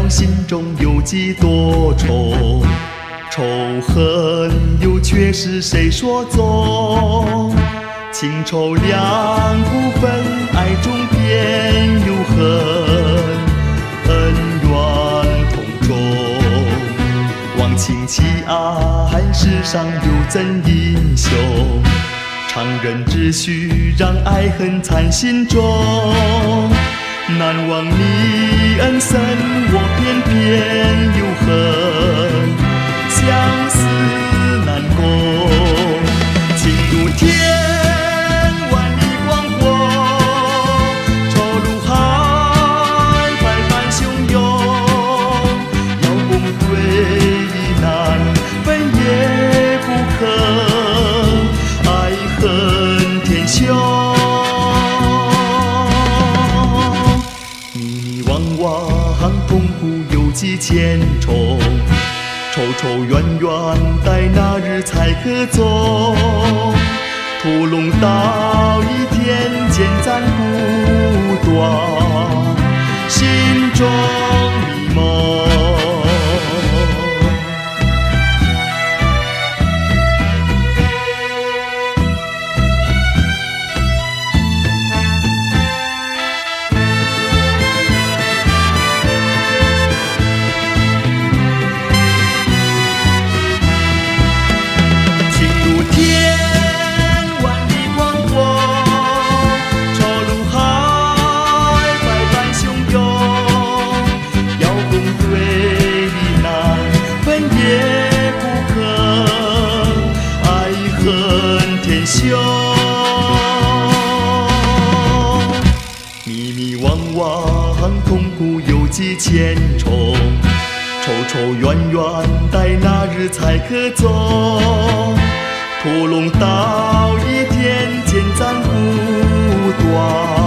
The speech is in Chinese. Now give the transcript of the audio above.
了心中有几多愁，仇恨又却是谁说踪？情仇两不分，爱中便有恨，恩怨同重。忘情弃爱，世上有真英雄？常人只需让爱恨藏心中。难忘你恩深，我偏偏有恨，相思难共。情如天，万里广阔，愁如海，百般汹涌。要共对亦难，分也不可，爱恨天凶。痛苦有几千重，仇仇怨怨待那日才可终。屠龙刀一天剑斩不断，心中迷蒙。迷迷惘惘，痛苦有几千重，仇仇怨怨待那日才可终。屠龙刀一天剑斩不断。